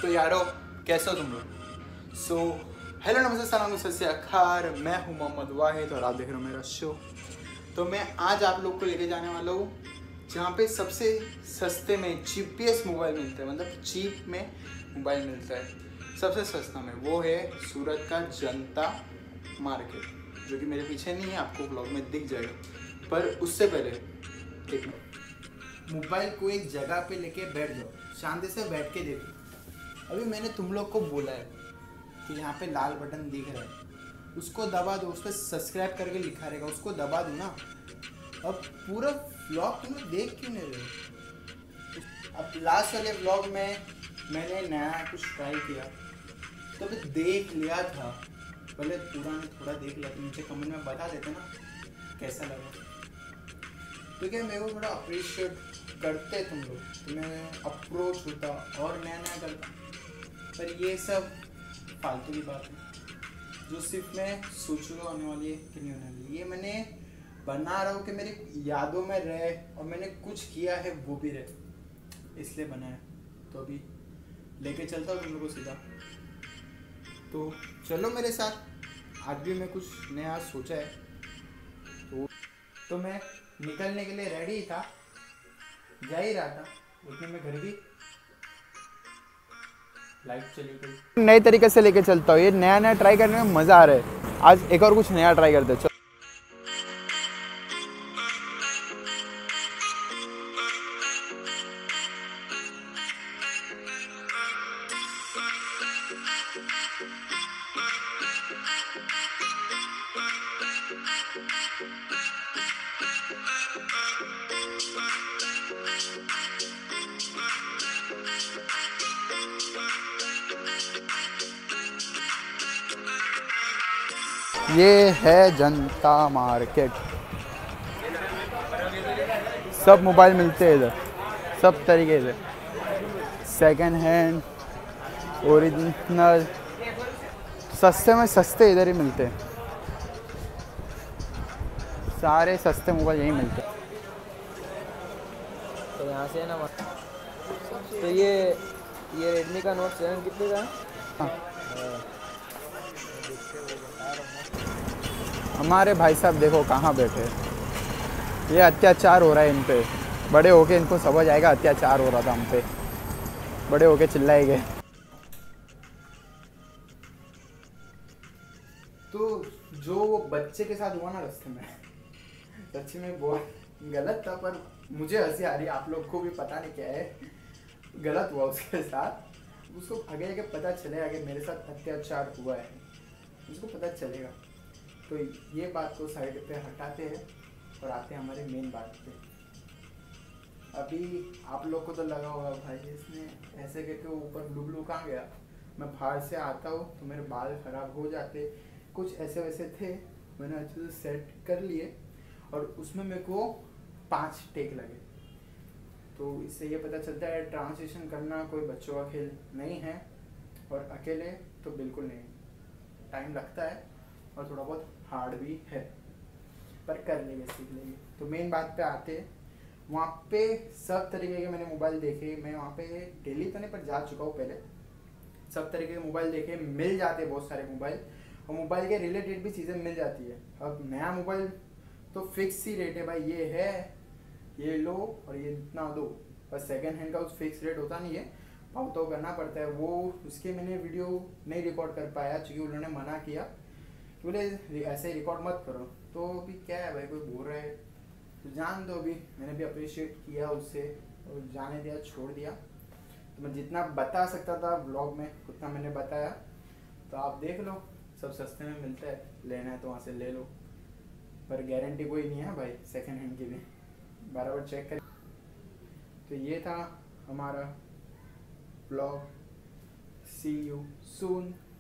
तो यारो कैसे हो तुम लोग? हेलो नमस्ते सलाम सत श्री अकाल, मैं हूँ मोहम्मद वाहिद और आप देख रहे हो मेरा शो। तो मैं आज आप लोग को लेके जाने वाला हूँ जहाँ पे सबसे सस्ते में चीपेस्ट मोबाइल मिलता है, मतलब चीप में मोबाइल मिलता है सबसे सस्ता में। वो है सूरत का जनता मार्केट, जो कि मेरे पीछे नहीं है, आपको ब्लॉग में दिख जाएगा। पर उससे पहले एक मोबाइल को एक जगह पे लेके बैठ जाओ, शांति से बैठ के देखो। अभी मैंने तुम लोग को बोला है कि यहाँ पे लाल बटन दिख रहा है, उसको दबा दो, उस पर सब्सक्राइब करके लिखा रहेगा, उसको दबा दो ना। अब पूरा व्लॉग तुम देख क्यों नहीं रहे हो? अब लास्ट वाले व्लॉग में मैंने नया कुछ ट्राई किया तो भी देख लिया था, पहले पूरा में थोड़ा देख लिया, तो नीचे कमेंट में बता देते ना कैसा लगा। तो क्या मेरे को थोड़ा अप्रिशिएट करते तुम लोग, तो मैं अप्रोच होता और नया नया करता। पर ये सब फालतू की बात है जो सिर्फ मैं सोचूंगा होने वाली है कि नहीं होने वाली। ये मैंने बना रहा हूँ कि मेरी यादों में रहे और मैंने कुछ किया है वो भी रहे, इसलिए बनाया। तो अभी लेके चलता हूँ तुम लोगों को सीधा। तो चलो मेरे साथ, आज भी मैं कुछ नया सोचा है। तो मैं निकलने के लिए रेडी था, जा ही रहा था, उतने में घर भी लाइट चली गई। नए तरीके से लेके चलता हूँ, ये नया नया ट्राई करने में मज़ा आ रहा है। आज एक और कुछ नया ट्राई करते हैं। ये है जनता मार्केट, सब मोबाइल मिलते हैं इधर, सब तरीके से, सेकंड हैंड, ओरिजिनल, सस्ते में सस्ते इधर ही मिलते हैं। सारे सस्ते मोबाइल यहीं मिलते हैं। तो यहाँ से है ना, तो ये रेडमी का नोट 7 कितने का है? हमारे भाई साहब देखो कहाँ बैठे, ये अत्याचार हो रहा है इन पे। बड़े होके इनको समझ आएगा अत्याचार हो रहा था हम पे, बड़े होके चिल्लाएंगे। तो जो वो बच्चे के साथ हुआ ना रास्ते में, सच्ची में बहुत गलत था, पर मुझे हंसी आ रही है, आप लोग को भी पता नहीं क्या है गलत हुआ उसके साथ। उसको आगे आगे पता चलेगा कि मेरे साथ अत्याचार हुआ है, उसको पता चलेगा। तो ये बात को साइड पे हटाते हैं और आते हैं हमारे मेन बात पे। अभी आप लोग को तो लगा होगा भाई इसने ऐसे करके ऊपर डुबलू कहाँ गया। मैं बाहर से आता हूँ तो मेरे बाल खराब हो जाते, कुछ ऐसे वैसे थे, मैंने अच्छे से सेट कर लिए और उसमें मेरे को 5 टेक लगे। तो इससे ये पता चलता है ट्रांजिशन करना कोई बच्चों का खेल नहीं है, और अकेले तो बिल्कुल नहीं, टाइम लगता है और थोड़ा बहुत हार्ड भी है, पर कर लेंगे, सीख लेंगे। तो मेन बात पे आते हैं। वहाँ पे सब तरीके के मैंने मोबाइल देखे, मैं वहाँ पे डेली तो नहीं पर जा चुका हूँ पहले। सब तरीके के मोबाइल देखे, मिल जाते बहुत सारे मोबाइल, और मोबाइल के रिलेटेड भी चीज़ें मिल जाती है। अब नया मोबाइल तो फिक्स ही रेट है भाई, ये है, ये लो और ये इतना दो, बस सेकेंड हैंड का उस फिक्स रेट होता नहीं है, भाव तो करना पड़ता है। वो उसके मैंने वीडियो नहीं रिकॉर्ड कर पाया क्योंकि उन्होंने मना किया, बोले ऐसे रिकॉर्ड मत करो। तो अभी क्या है भाई, कोई बोल रहा है तो जान दो। अभी मैंने भी अप्रिशिएट किया उससे और जाने दिया, छोड़ दिया। तो मैं जितना बता सकता था ब्लॉग में उतना मैंने बताया। तो आप देख लो, सब सस्ते में मिलता है, लेना है तो वहाँ से ले लो, पर गारंटी कोई नहीं है भाई सेकंड हैंड की भी, बराबर चेक कर। तो ये था हमारा ब्लॉग, सी यू सून।